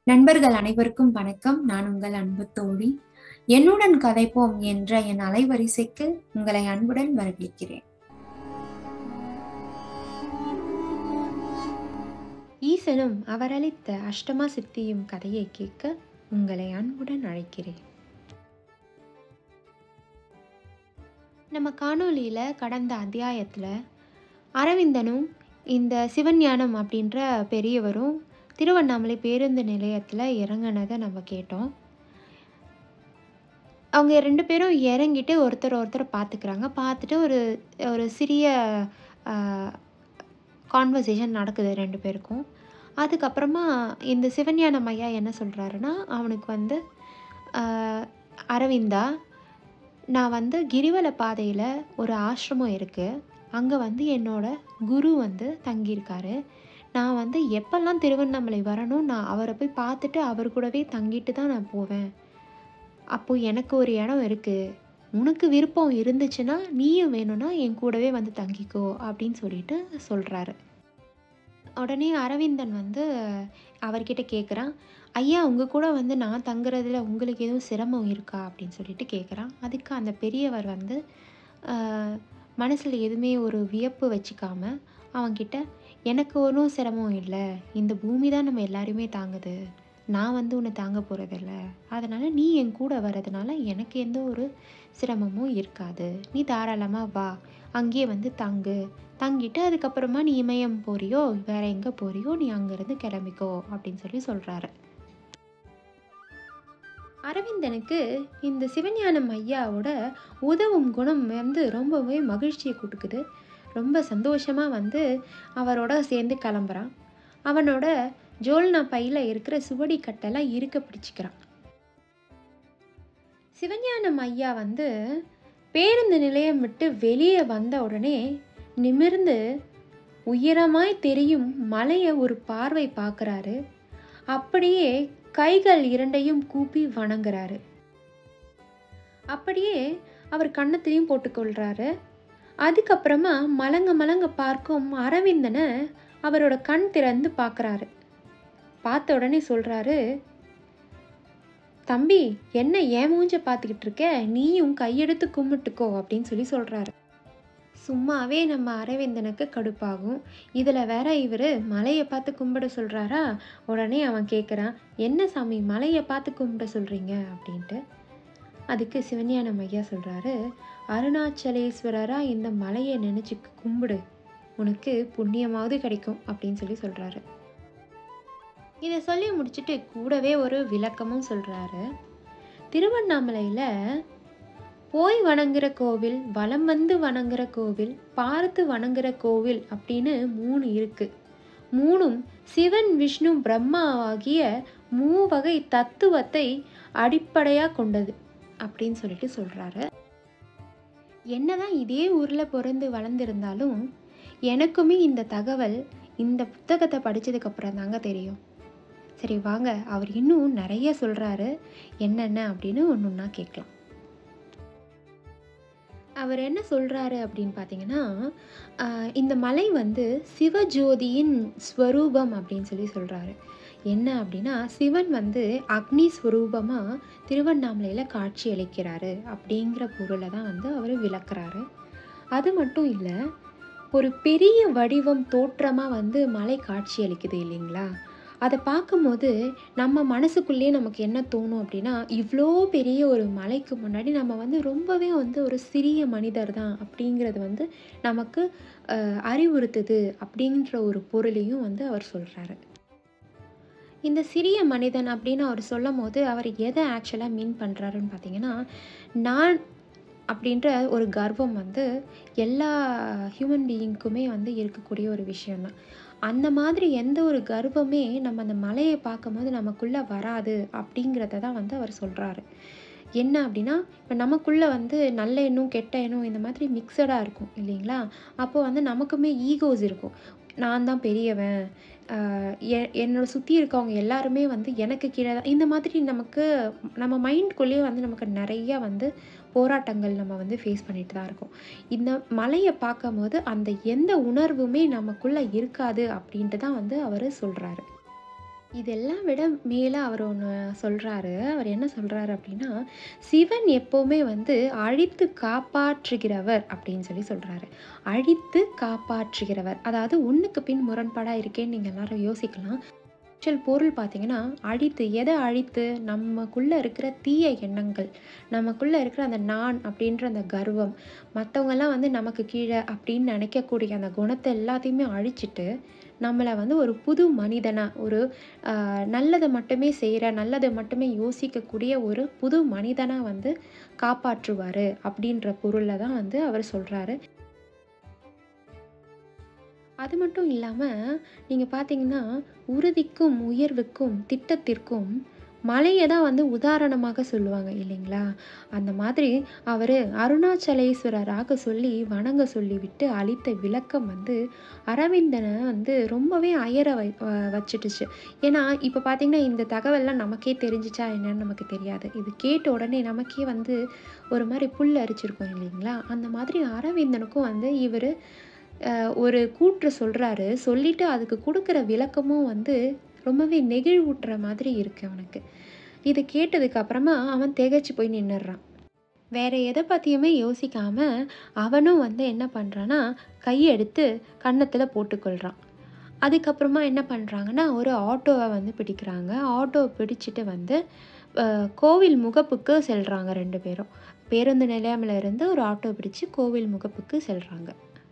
நண்பர்கள் அனைவருக்கும் வணக்கம். நான் உங்கள் அன்பு தோழி. என்னுடன் கதைப்போம் என்ற என் அலைவரிசைக்கு உங்களை அன்புடன் வரவேற்கிறேன். ஈசனும் அவரளித்த அஷ்டமா சித்தியும் கதையை கேட்க உங்களை அன்புடன் அழைக்கிறேன். நம்ம காணொளியில் கடந்த அத்தியாயத்தில் அரவிந்தனும் இந்த சிவஞானம் அப்படின்ற பெரியவரும் திருவண்ணாமலை பேருந்து நிலையத்தில் இறங்கினதை நம்ம கேட்டோம். அவங்க 2 பேரும் இறங்கிட்டு ஒருத்தர் பார்த்துக்கிறாங்க. பார்த்துட்டு ஒரு சிறிய கான்வர்சேஷன் நடக்குது 2 பேருக்கும். அதுக்கப்புறமா இந்த சிவஞானம் ஐயா என்ன சொல்கிறாருன்னா, அவனுக்கு அரவிந்தா, நான் கிரிவல பாதையில் ஒரு ஆசிரமம் இருக்குது, அங்கே என்னோட குரு தங்கியிருக்காரு. நான் எப்பெல்லாம் திருவண்ணாமலை வரணும், நான் அவரை போய் பார்த்துட்டு அவர் கூடவே தங்கிட்டு தான் நான் போவேன். அப்போது எனக்கு ஒரு இடம் இருக்குது, உனக்கு விருப்பம் இருந்துச்சுன்னா நீயும் வேணும்னா என் கூடவே தங்கிக்கோ அப்படின்னு சொல்லிட்டு சொல்கிறாரு. உடனே அரவிந்தன் அவர்கிட்ட கேட்குறான், ஐயா உங்கள் கூட நான் தங்குறதுல உங்களுக்கு எதுவும் சிரமம் இருக்கா அப்படின்னு சொல்லிட்டு கேட்குறான். அதுக்கு அந்த பெரியவர் மனசில் எதுவுமே ஒரு வியப்பு வச்சுக்காம அவன்கிட்ட, எனக்கு ஒன்றும் சிரமம் இல்லை, இந்த பூமி தான் நம்ம எல்லாருமே தாங்குது, நான் உன்னை தாங்க போகிறதில்ல, அதனால் நீ என் கூட வர்றதுனால எனக்கு எந்த ஒரு சிரமமும் இருக்காது, நீ தாராளமாக வா, அங்கேயே தங்கிட்டு அதுக்கப்புறமா நீ இமயம் போறியோ வேற எங்கே போறியோ நீ அங்கேருந்து கிளம்பிக்கோ அப்படின்னு சொல்கிறாரு. அரவிந்தனுக்கு இந்த சிவஞானம் ஐயாவோட உதவும் குணம் ரொம்பவே மகிழ்ச்சியை கொடுக்குது. ரொம்ப சந்தோஷமாக அவரோட சேர்ந்து கிளம்புறான். அவனோட ஜோல்னா பையில் இருக்கிற சுவடி கட்டெல்லாம் இருக்க பிடிச்சிக்கிறான். சிவஞானம் ஐயா பேருந்து நிலையம் விட்டு வெளியே வந்த உடனே நிமிர்ந்து உயரமாய் தெரியும் மலையை ஒரு பார்வை பார்க்குறாரு. அப்படியே கைகள் 2ஐயும் கூப்பி வணங்குறாரு. அப்படியே அவர் கன்னத்திலையும் போட்டுக்கொள்கிறாரு. அதுக்கப்புறமா மலங்க பார்க்கும் அரவிந்தனை அவரோட கண் திறந்து பார்க்குறாரு. பார்த்த உடனே சொல்கிறாரு, தம்பி என்ன ஏன் மூஞ்ச பார்த்துக்கிட்டு இருக்க, நீயும் கையெடுத்து கும்பிட்டுக்கோ அப்படின்னு சொல்கிறாரு. சும்மாவே நம்ம அரவிந்தனுக்கு கடுப்பாகும். இதில் வேற இவர் மலையை பார்த்து கும்பிட சொல்கிறாரா. உடனே அவன் கேட்குறான், என்ன சாமி மலையை பார்த்து கும்பிட சொல்கிறீங்க அப்படின்ட்டு. அதுக்கு சிவஞானம் ஐயா சொல்கிறாரு, அருணாச்சலேஸ்வரராக இந்த மலையை நினச்சி கும்பிடு, உனக்கு புண்ணியமாவது கிடைக்கும் அப்படின்னு சொல்கிறாரு. இதை சொல்லி முடிச்சுட்டு கூடவே ஒரு விளக்கமும் சொல்கிறாரு. திருவண்ணாமலையில் போய் வணங்குற கோவில், வலம் வணங்குற கோவில், பார்த்து வணங்குற கோவில் அப்படின்னு 3 இருக்கு. 3ம் சிவன் விஷ்ணு பிரம்மா ஆகிய 3 வகை தத்துவத்தை அடிப்படையாக கொண்டது அப்படின்னு சொல்கிறாரு. என்னதான் இதே ஊரில் பிறந்து வளர்ந்துருந்தாலும் எனக்குமே இந்த தகவல் இந்த புத்தகத்தை படித்ததுக்கப்புறம் தாங்க தெரியும். சரி வாங்க, அவர் இன்னும் நிறைய சொல்கிறாரு, என்னென்ன அப்படின்னு ஒன்றா கேட்கலாம். அவர் என்ன சொல்கிறாரு அப்படின்னு பார்த்தீங்கன்னா, இந்த மலை சிவஜோதியின் ஸ்வரூபம் அப்படின்னு சொல்கிறாரு. என்ன அப்படின்னா, சிவன் அக்னி ஸ்வரூபமாக திருவண்ணாமலையில் காட்சி அளிக்கிறாரு அப்படிங்கிற பொருளை தான் அவர் விளக்குறாரு. அது மட்டும் இல்லை, ஒரு பெரிய வடிவம் தோற்றமாக மலை காட்சி அளிக்குது இல்லைங்களா. அதை பார்க்கும்போது நம்ம மனசுக்குள்ளேயே நமக்கு என்ன தோணும் அப்படின்னா, இவ்வளோ பெரிய ஒரு மலைக்கு முன்னாடி நம்ம ரொம்பவே ஒரு சிறிய மனிதர் தான் அப்படிங்கிறது நமக்கு அறிவுறுத்துது அப்படின்ற ஒரு பொருளையும் அவர் சொல்கிறாரு. இந்த சிறிய மனிதன் அப்படின்னு அவர் சொல்லும் போது அவர் எதை ஆக்சுவலாக மீன் பண்ணுறாருன்னு பார்த்தீங்கன்னா, நான் அப்படின்ற ஒரு கர்வம் எல்லா ஹியூமன் பீயிங்க்குமே இருக்கக்கூடிய ஒரு விஷயம்தான். அந்த மாதிரி எந்த ஒரு கர்வமே நம்ம அந்த மலையை பார்க்கும்போது நமக்குள்ளே வராது அப்படிங்கிறத தான் அவர் சொல்கிறாரு. என்ன அப்படின்னா, இப்போ நமக்குள்ளே நல்ல எண்ணம் கெட்ட எண்ணம் இந்த மாதிரி மிக்சடாக இருக்கும் இல்லைங்களா. அப்போது நமக்குமே ஈகோஸ் இருக்கும். நான் தான் பெரியவன், என்னோட சுற்றி இருக்கவங்க எல்லாருமே எனக்கு கீழே தான், இந்த மாதிரி நம்ம மைண்ட்குள்ளேயே நமக்கு நிறையா போராட்டங்கள் நம்ம ஃபேஸ் பண்ணிட்டு தான் இருக்கோம். இந்த மலையை பார்க்கும்போது அந்த எந்த உணர்வுமே நமக்குள்ளே இருக்காது அப்படின்ட்டு தான் அவர் சொல்கிறாரு. இதெல்லாம் விட மேல அவர் ஒண்ணு சொல்றாரு. அவர் என்ன சொல்றாரு அப்படின்னா, சிவன் எப்பவுமே வந்து அழித்து காப்பாற்றுகிறவர் அப்படின்னு சொல்றாரு. அழித்து காப்பாற்றுகிறவர். அதாவது ஒண்ணுக்கு பின் முரண்பாடா இருக்கேன்னு நீங்க எல்லாரும் யோசிக்கலாம். ஆக்சுவல் பொருள் பார்த்தீங்கன்னா, அழித்து எதை அழித்து? நமக்குள்ள இருக்கிற தீய எண்ணங்கள், நமக்குள்ள இருக்கிற அந்த நான் அப்படின்ற அந்த கர்வம், மத்தவங்கலாம் வந்து நமக்கு கீழ அப்படின்னு நினைக்கக்கூடிய அந்த குணத்த எல்லாத்தையுமே அழிச்சிட்டு, நம்மள வந்து ஒரு புது மனிதனா, ஒரு நல்லத மட்டுமே செய்ற, நல்லத மட்டுமே யோசிக்கக்கூடிய ஒரு புது மனிதனா வந்து காப்பாற்றுவாரு அப்படின்ற பொருள்ல தான் வந்து அவர் சொல்றாரு. அது மட்டும் இல்லாம, நீங்க பார்த்தீங்கன்னா, உறுதிக்கும், உயர்வுக்கும், திட்டத்திற்கும் மலைய தான் வந்து உதாரணமாக சொல்லுவாங்க இல்லைங்களா? அந்த மாதிரி அவரு அருணாச்சலேஸ்வரராக சொல்லி வணங்க சொல்லிவிட்டு அளித்த விளக்கம் வந்து அரவிந்தன வந்து ரொம்பவே அயர வச்சுட்டுச்சு. ஏன்னா, இப்ப பார்த்தீங்கன்னா, இந்த தகவல்லாம் நமக்கே தெரிஞ்சுச்சா என்னன்னு நமக்கு தெரியாது. இது கேட்ட உடனே நமக்கே வந்து ஒரு மாரி புல் அரிச்சிருக்கும் இல்லைங்களா? அந்த மாதிரி அரவிந்தனுக்கும் வந்து இவரு ஒரு கூற்று சொல்றாரு. சொல்லிட்டு அதுக்கு குடுக்குற விளக்கமும் வந்து ரொம்பவே நெகிழ்வூட்டுற மாதிரி இருக்கு அவனுக்கு. இத கேட்டதுக்கு அப்புறமா அவன் திகைச்சு போய் நின்னுடுறான். வேற எத பத்தியுமே யோசிக்காம அவனும் வந்து என்ன பண்றான்னா, கைய எடுத்து கன்னத்துல போட்டுக்கொள்றான். அதுக்கப்புறமா என்ன பண்றாங்கன்னா, ஒரு ஆட்டோவ வந்து பிடிக்கிறாங்க. ஆட்டோவ பிடிச்சிட்டு வந்து கோவில் முகப்புக்கு செல்றாங்க 2 பேரும். பேருந்து நிலையம்ல இருந்து ஒரு ஆட்டோ பிடிச்சு கோவில் முகப்புக்கு செல்றாங்க.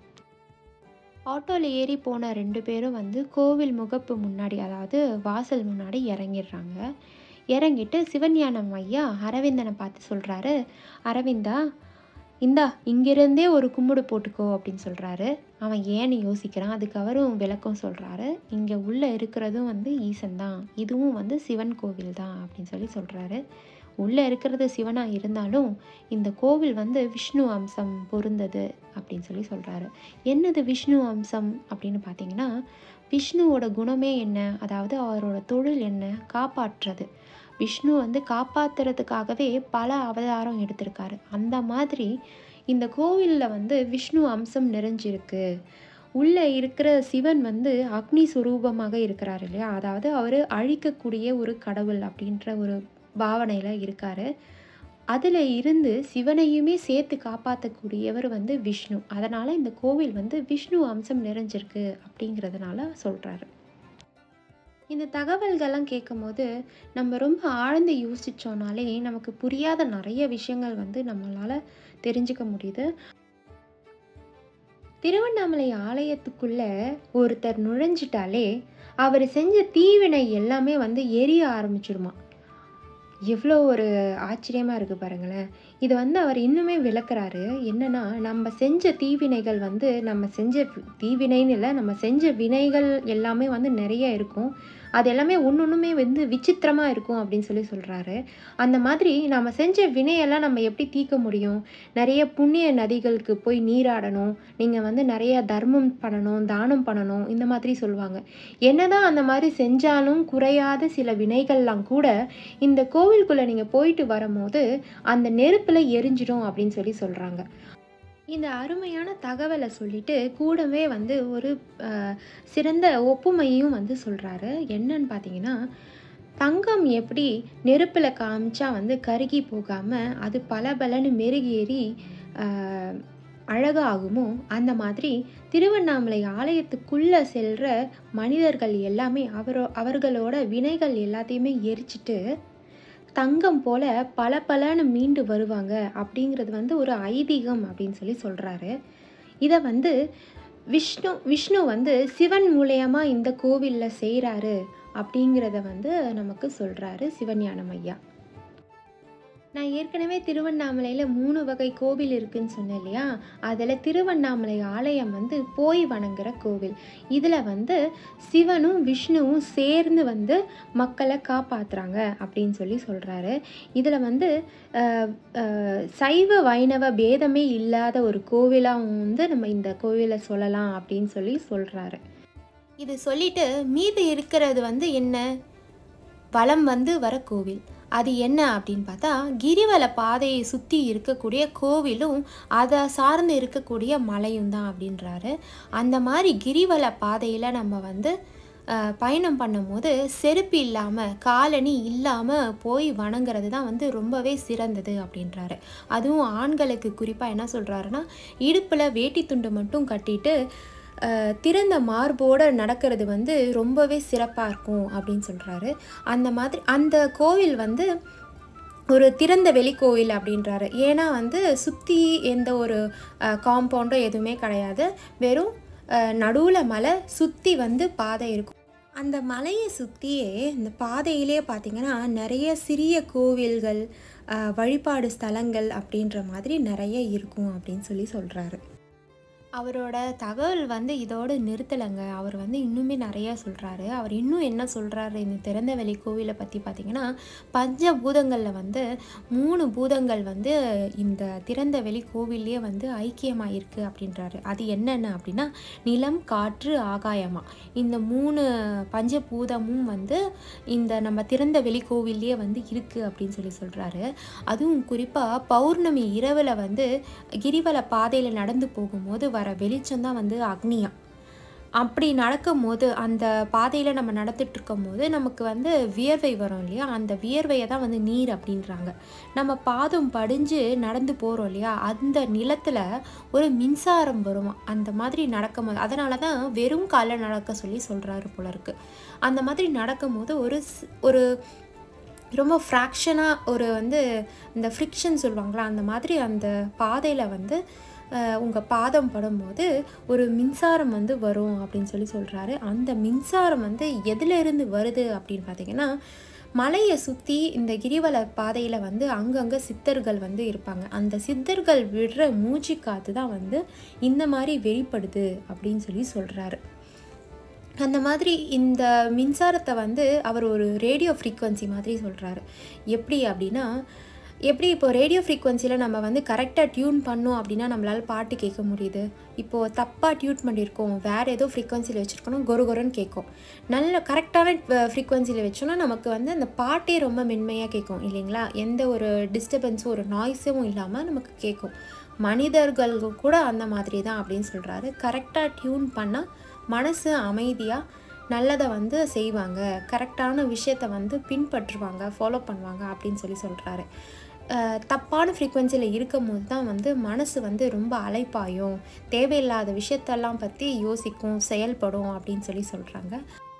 ஆட்டோல ஏறி போன 2 பேரும் வந்து கோவில் முகப்பு முன்னாடி, அதாவது வாசல் முன்னாடி இறங்கிடுறாங்க. இறங்கிட்டு சிவஞானம் ஐயா அரவிந்தனை பார்த்து சொல்றாரு, "அரவிந்தா, இந்தா இங்கிருந்தே ஒரு கும்பிடு போட்டுக்கோ" அப்படின்னு சொல்றாரு. அவன் ஏன்னு யோசிக்கிறான். அதுக்கு அவரும் விளக்கம் சொல்றாரு. "இங்க உள்ள இருக்கிறதும் வந்து ஈசன் தான். இதுவும் வந்து சிவன் கோவில் தான்" அப்படின்னு சொல்றாரு. உள்ள இருக்கிறது சிவனா இருந்தாலும், இந்த கோவில் வந்து விஷ்ணு அம்சம் பொருந்தது அப்படின்னு சொல்றாரு. என்னது விஷ்ணு அம்சம் அப்படின்னு பார்த்தீங்கன்னா, விஷ்ணுவோட குணமே என்ன? அதாவது அவரோட தொழில் என்ன? காப்பாற்றுறது. விஷ்ணு வந்து காப்பாத்துறதுக்காகவே பல அவதாரம் எடுத்திருக்காரு. அந்த மாதிரி இந்த கோவில்ல வந்து விஷ்ணு அம்சம் நிறைஞ்சிருக்கு. உள்ள இருக்கிற சிவன் வந்து அக்னி சுரூபமாக இருக்கிறார் இல்லையா? அதாவது அவரு அழிக்கக்கூடிய ஒரு கடவுள் அப்படின்ற ஒரு பாவனையில இருக்காரு. அதுல இருந்து சிவனையுமே சேர்த்து காப்பாத்தக்கூடியவர் வந்து விஷ்ணு. அதனால இந்த கோவில் வந்து விஷ்ணு அம்சம் நிறைஞ்சிருக்கு அப்படிங்கிறதுனால சொல்றாரு. இந்த தகவல்கள்லாம் கேட்கும்போது நம்ம ரொம்ப ஆழ்ந்து யோசிச்சோம்னாலே நமக்கு புரியாத நிறைய விஷயங்கள் வந்து நம்மளால தெரிஞ்சுக்க முடியுது. திருவண்ணாமலை ஆலயத்துக்குள்ள ஒருத்தர் நுழைஞ்சிட்டாலே அவர் செஞ்ச தீவினை எல்லாமே வந்து எரிய ஆரம்பிச்சிருமா. எவ்வளோ ஒரு ஆச்சரியமா இருக்கு பாருங்களேன். இத வந்து அவர் இன்னுமே விளக்குறாரு. என்னன்னா, நம்ம செஞ்ச தீவினைகள் வந்து நம்ம செஞ்ச தீவினைன்னு இல்ல, நம்ம செஞ்ச வினைகள் எல்லாமே வந்து நெறைய இருக்கும். அது எல்லாமே ஒண்ணொண்ணுமே வந்து விசித்திரமா இருக்கும் அப்படின்னு சொல்றாரு. அந்த மாதிரி நாம செஞ்ச வினையெல்லாம் நம்ம எப்படி தீர்க்க முடியும்? நெறைய புண்ணிய நதிகளுக்கு போய் நீராடணும். நீங்க வந்து நெறைய தர்மம் பண்ணணும், தானம் பண்ணணும், இந்த மாதிரி சொல்லுவாங்க. என்னதான் அந்த மாரி செஞ்சாலும் குறையாத சில வினைகள்லாம் கூட இந்த கோவிலுக்குள்ள நீங்க போயிட்டு வரும்போது அந்த நெருப்புல எரிஞ்சிடும் அப்படின்னு சொல்றாங்க. இந்த அருமையான தகவலை சொல்லிட்டு கூடவே வந்து ஒரு சிறந்த ஒப்புமையும் வந்து சொல்றாரு. என்னன்னு பார்த்தீங்கன்னா, தங்கம் எப்படி நெருப்புல காமிச்சா வந்து கருகி போகாம அது பளபளன்னு மெருகேறி அழகாகுமோ, அந்த மாதிரி திருவண்ணாமலை ஆலயத்துக்குள்ள செல்ற மனிதர்கள் எல்லாமே அவர்களோட வினைகள் எல்லாத்தையுமே எரிச்சிட்டு தங்கம் போல பளபளன்னு மீண்டு வருவாங்க அப்படிங்கிறது வந்து ஒரு ஐதீகம் அப்படின்னு சொல்றாரு. இத வந்து விஷ்ணு வந்து சிவன் மூலியமா இந்த கோவில்ல செய்றாரு அப்படிங்கிறத வந்து நமக்கு சொல்றாரு சிவஞானம் ஐயா. நான் ஏற்கனவே திருவண்ணாமலையில 3 வகை கோவில் இருக்குன்னு சொன்னேன் இல்லையா? அதுல திருவண்ணாமலை ஆலயம் வந்து போய் வணங்குற கோவில். இதுல வந்து சிவனும் விஷ்ணுவும் சேர்ந்து வந்து மக்களை காப்பாத்துறாங்க அப்படின்னு சொல்றாரு. இதுல வந்து சைவ வைணவ பேதமே இல்லாத ஒரு கோவிலா வந்து நம்ம இந்த கோவிலை சொல்லலாம் அப்படின்னு சொல்றாரு. இது சொல்லிட்டு மீதி இருக்கிறது வந்து என்ன? வலம் வந்து வர கோவில். அது என்ன அப்படின்னு பார்த்தா, கிரிவல பாதையை சுற்றி இருக்கக்கூடிய கோவிலும் அதை சார்ந்து இருக்கக்கூடிய மலையும் தான் அப்படின்றாரு. அந்த மாதிரி கிரிவல பாதையில் நம்ம வந்து பயணம் பண்ணும்போது செருப்பு இல்லாமல் காலணி இல்லாமல் போய் வணங்குறது தான் வந்து ரொம்பவே சிறந்தது அப்படின்றாரு. அதுவும் ஆண்களுக்கு குறிப்பாக என்ன சொல்கிறாருன்னா, இடுப்பில் வேட்டி துண்டு மட்டும் கட்டிட்டு திறந்த மார்போடு நடக்கிறது வந்து ரொம்பவே சிறப்பாக இருக்கும் அப்படின்னு சொல்கிறாரு. அந்த மாதிரி அந்த கோவில் வந்து ஒரு திறந்த வெளிக்கோவில் அப்படின்றாரு. ஏன்னா வந்து சுற்றி எந்த ஒரு காம்பவுண்டோ எதுவுமே கிடையாது. வெறும் நடுவில் மலை, சுற்றி வந்து பாதை இருக்கும். அந்த மலையை சுற்றியே இந்த பாதையிலே பார்த்திங்கன்னா நிறைய சிறிய கோவில்கள், வழிபாடு ஸ்தலங்கள் அப்படின்ற மாதிரி நிறைய இருக்கும் அப்படின்னு சொல்கிறாரு. அவரோட தகவல் வந்து இதோடு நிறுத்தலைங்க. அவர் வந்து இன்னுமே நிறையா சொல்கிறாரு. அவர் இன்னும் என்ன சொல்கிறாரு இந்த திறந்தவெளி கோவிலை பற்றி பார்த்திங்கன்னா, பஞ்சபூதங்களில் வந்து 3 பூதங்கள் வந்து இந்த திறந்தவெளி கோவில்லையே வந்து ஐக்கியமாக இருக்குது அப்படின்றாரு. அது என்னென்ன அப்படின்னா, நிலம், காற்று, ஆகாயமா. இந்த 3 பஞ்சபூதமும் வந்து இந்த நம்ம திறந்தவெளி கோவில்லையே வந்து இருக்குது அப்படின்னு சொல்கிறாரு. அதுவும் குறிப்பாக பௌர்ணமி இரவில் வந்து கிரிவல பாதையில் நடந்து போகும்போது வர வெளிச்சம் தான் வந்து அக்னியா. அப்படி நடக்கும் போது அந்த பாதையில் நம்ம நடந்துட்டுருக்கும் போது நமக்கு வந்து வியர்வை வரும் இல்லையா, அந்த வியர்வையை தான் வந்து நீர் அப்படின்றாங்க. நம்ம பாதம் படிஞ்சு நடந்து போகிறோம் இல்லையா, அந்த நிலத்தில் ஒரு மின்சாரம் வருமா அந்த மாதிரி நடக்கும் போது. அதனால தான் வெறும் காலில் நடக்க சொல்கிறாரு போல இருக்கு. அந்த மாதிரி நடக்கும் போது ஒரு ரொம்ப ஃப்ராக்ஷனாக ஒரு வந்து இந்த ஃப்ரிக்ஷன் சொல்லுவாங்களா, அந்த மாதிரி அந்த பாதையில் வந்து உங்கள் பாதம் படும்போது ஒரு மின்சாரம் வந்து வரும் அப்படின்னு சொல்கிறாரு. அந்த மின்சாரம் வந்து எதிலிருந்து வருது அப்படின்னு பார்த்திங்கன்னா, மலையை சுற்றி இந்த கிரிவல பாதையில் வந்து அங்கங்கே சித்தர்கள் வந்து இருப்பாங்க. அந்த சித்தர்கள் விடுற மூச்சு காற்று தான் வந்து இந்த மாதிரி வெளிப்படுது அப்படின்னு சொல்கிறாரு. அந்த மாதிரி இந்த மின்சாரத்தை வந்து அவர் ஒரு ரேடியோ ஃப்ரீக்வன்சி மாதிரி சொல்கிறாரு. எப்படி அப்படின்னா, எப்படி இப்போ ரேடியோ ஃப்ரீக்வன்சியில் நம்ம வந்து கரெக்டாக டியூன் பண்ணோம் அப்படின்னா நம்மளால் பாட்டு கேட்க முடியுது. இப்போது தப்பாக டியூன் பண்ணியிருக்கோம், வேறு ஏதோ ஃப்ரீக்வன்சியில் வச்சுருக்கோன்னா கொரன்னு கேட்கும். நல்ல கரெக்டான ஃப்ரீக்வன்சியில் வச்சோன்னா நமக்கு வந்து அந்த பாட்டே ரொம்ப மென்மையாக கேட்கும் இல்லைங்களா, எந்த ஒரு டிஸ்டர்பன்ஸும் ஒரு நாய்ஸும் இல்லாமல் நமக்கு கேட்கும். மனிதர்கள் கூட அந்த மாதிரி தான் அப்படின்னு சொல்கிறாரு. கரெக்டாக டியூன் பண்ணால் மனசு அமைதியாக நல்லதை வந்து செய்வாங்க, கரெக்டான விஷயத்தை வந்து பின்பற்றுவாங்க, ஃபாலோ பண்ணுவாங்க அப்படின்னு சொல்கிறாரு. தப்பான ஃப்ரீக்வன்சியில் இருக்கும் போது தான் வந்து மனசு வந்து ரொம்ப அலைப்பாயும், தேவையில்லாத விஷயத்தெல்லாம் பற்றி யோசிக்கும், செயல்படும் அப்படின்னு சொல்கிறாங்க.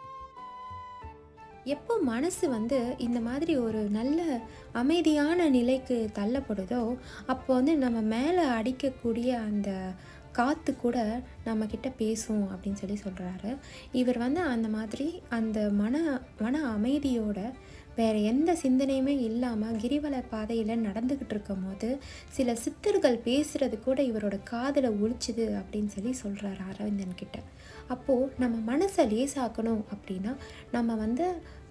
எப்போ மனசு வந்து இந்த மாதிரி ஒரு நல்ல அமைதியான நிலைக்கு தள்ளப்படுதோ, அப்போ வந்து நம்ம மேலே அடிக்கக்கூடிய அந்த காற்று கூட நம்மக்கிட்ட பேசும் அப்படின்னு சொல்கிறாரு. இவர் வந்து அந்த மாதிரி அந்த மன அமைதியோட வேறு எந்த சிந்தனையுமே இல்லாமல் கிரிவல பாதையில் நடந்துக்கிட்டு இருக்கும் போது சில சித்தர்கள் பேசுகிறது கூட இவரோட காதில் ஒலிச்சுது அப்படின்னு சொல்கிறாரு அரவிந்தன்கிட்ட. அப்போது நம்ம மனசை லேசாக்கணும் அப்படின்னா நம்ம வந்து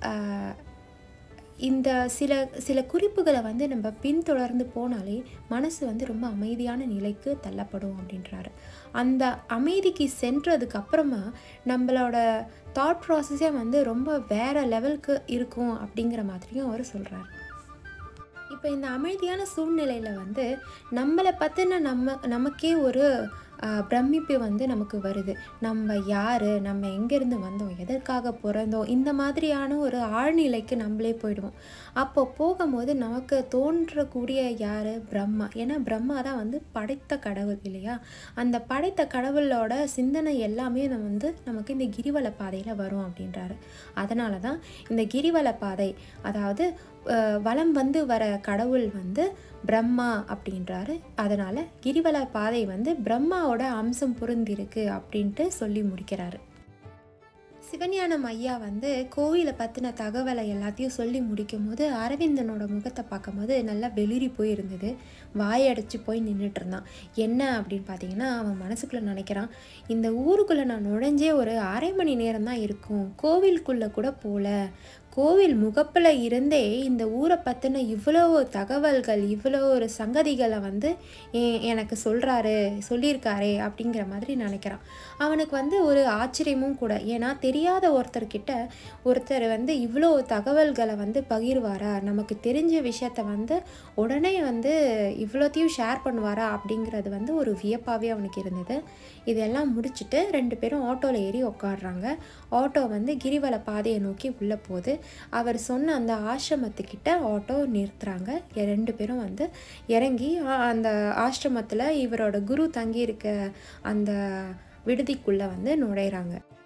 இந்த சில குறிப்புகளை வந்து நம்ம பின்தொடர்ந்து போனாலே மனசு வந்து ரொம்ப அமைதியான நிலைக்கு தள்ளப்படும் அப்படின்றாரு. அந்த அமைதிக்கு சென்றதுக்கு அப்புறமா நம்மளோட தாட் ப்ராசஸே வந்து ரொம்ப வேறு லெவலுக்கு இருக்கும் அப்படிங்கிற மாதிரியும் அவர் சொல்கிறார். இப்போ இந்த அமைதியான சூழ்நிலையில் வந்து நம்மளை பற்றின நமக்கே ஒரு பிரமிப்பு வந்து நமக்கு வருது. நம்ம யார், நம்ம எங்கேருந்து வந்தோம், எதற்காக பிறந்தோம், இந்த மாதிரியான ஒரு ஆழ்நிலைக்கு நம்மளே போயிடுவோம். அப்போ போகும்போது நமக்கு தோன்றக்கூடிய யார், பிரம்மா. ஏன்னா பிரம்மா தான் வந்து படைத்த கடவுள் இல்லையா. அந்த படைத்த கடவுளோட சிந்தனை எல்லாமே நமக்கு இந்த கிரிவல பாதையில் வரும் அப்படின்றாரு. அதனால தான் இந்த கிரிவல பாதை, அதாவது வலம் வந்து வர கடவுள் வந்து பிரம்மா அப்படின்றாரு. அதனால் கிரிவல பாதை வந்து பிரம்மாவோட அம்சம் பொருந்திருக்கு அப்படின்ட்டு சொல்லி முடிக்கிறாரு. சிவஞானம் ஐயா வந்து கோவிலை பற்றின தகவலை எல்லாத்தையும் சொல்லி முடிக்கும் போது அரவிந்தனோட முகத்தை பார்க்கும்போது நல்லா வெளிரி போயிருந்தது. வாயடைச்சு போய் நின்றுட்டு இருந்தான். என்ன அப்படின்னு பார்த்தீங்கன்னா, அவன் மனசுக்குள்ளே நினைக்கிறான், இந்த ஊருக்குள்ளே நான் நுழைஞ்சே ஒரு 1/2 மணி நேரம் தான் இருக்கும், கோவிலுக்குள்ளே கூட போகல. கோவில் முகப்பில் இருந்தே இந்த ஊரை பற்றின இவ்வளோ தகவல்கள், இவ்வளோ ஒரு சங்கதிகளை வந்து எனக்கு சொல்லியிருக்காரே அப்படிங்கிற மாதிரி நினைக்கிறான். அவனுக்கு வந்து ஒரு ஆச்சரியமும் கூட. ஏன்னா தெரியாத ஒருத்தர் வந்து இவ்வளோ தகவல்களை வந்து பகிர்வாரா, நமக்கு தெரிஞ்ச விஷயத்த வந்து உடனே வந்து இவ்வளோத்தையும் ஷேர் பண்ணுவாரா அப்படிங்கிறது வந்து ஒரு வியப்பாகவே அவனுக்கு இருந்தது. இதெல்லாம் முடிச்சுட்டு 2 பேரும் ஆட்டோவில் ஏறி உட்காடுறாங்க. ஆட்டோ வந்து கிரிவல பாதையை நோக்கி உள்ளே போகுது. அவர் சொன்ன அந்த ஆசிரமத்துக்கிட்ட ஆட்டோ நிறுத்துறாங்க. 2 பேரும் வந்து இறங்கி அந்த ஆசிரமத்தில் இவரோட குரு தங்கியிருக்க அந்த விடுதிக்குள்ளே வந்து நுழையிறாங்க.